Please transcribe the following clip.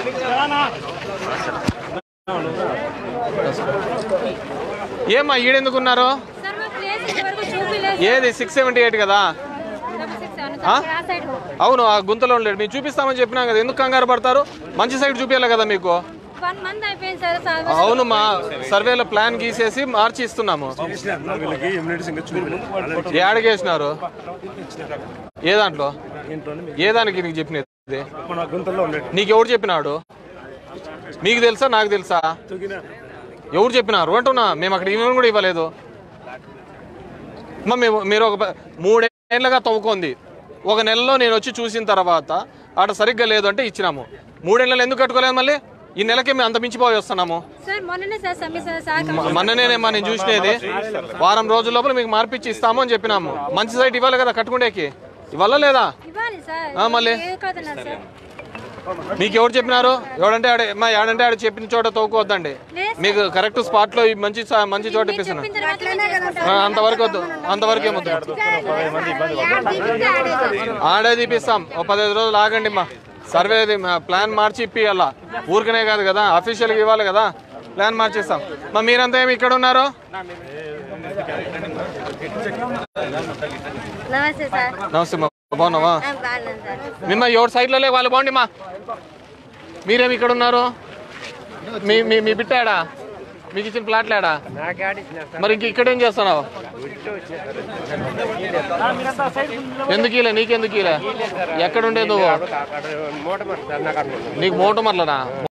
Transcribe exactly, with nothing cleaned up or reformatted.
ఏమ్మా ఈడెందుకున్నారు? ఏది six seventy eight కదా? అవును, ఆ గుంతలో ఉండలేడు. మీకు చూపిస్తామని చెప్పినాం కదా, ఎందుకు కంగారు పడతారు? మంచి సైడ్ చూపించాలి కదా మీకు. అవును, మా సర్వేలో ప్లాన్ గీసేసి మార్చి ఇస్తున్నాము. ఏడగేసినారు? ఏ దాంట్లో? ఏ దానికి నీకు చెప్పినది? నీకు ఎవరు చెప్పినాడు? మీకు తెలుసా నాకు తెలుసా? ఎవరు చెప్పినారు అంటున్నా. మేము అక్కడ ఇవ్వని కూడా ఇవ్వలేదు. మేము మీరు ఒక మూడేళ్లుగా తవ్వుకుంది, ఒక నెలలో నేను వచ్చి చూసిన తర్వాత అక్కడ సరిగ్గా లేదు అంటే ఇచ్చినాము. మూడేళ్ళలో ఎందుకు కట్టుకోలేదు? మళ్ళీ ఈ నెలకే మేము అంత మించిపోయి వస్తున్నాము. మొన్ననేమా నేను చూసినది. వారం రోజుల లోపల మీకు మార్పిచ్చి ఇస్తాము అని చెప్పినాము. మంచి సైట్ ఇవ్వాలి కదా కట్టుకుండేకి, ఇవ్వాలా లేదా? మళ్ళీ మీకు ఎవరు చెప్పినారు? ఎవడంటే ఆడ మా ఏడంటే ఆడ చెప్పిన చోట తవ్వుకోవద్దండి. మీకు కరెక్ట్ స్పాట్ లో మంచి మంచి చోట ఇప్పిస్తున్నా. అంతవరకు వద్దు, అంతవరకు ఏమొద్దు. ఆడే తీపిస్తాం. ఓ పదిహేను రోజులు ఆగండి. మా సర్వే ప్లాన్ మార్చి ఇప్పియాలా, ఊరికనే కాదు కదా, అఫీషియల్గా ఇవ్వాలి కదా. ప్లాన్ మార్చిస్తాం. మా మీరంతా ఏమి ఇక్కడ ఉన్నారు? నమస్తే మా, బాగున్నావా? మిమ్మ ఎవరి సైడ్లో లే వాళ్ళు బాగుండి. మా మీరేమి ఇక్కడ ఉన్నారు? మీ మీ బిట్టాడా? మీకు ఇచ్చిన ప్లాట్లాడా? మరి ఇంక ఇక్కడేం చేస్తున్నావు? ఎందుకు ఇలా? నీకెందుకు ఇలా? ఎక్కడుండే నువ్వు? నీకు మోటమర్లనా?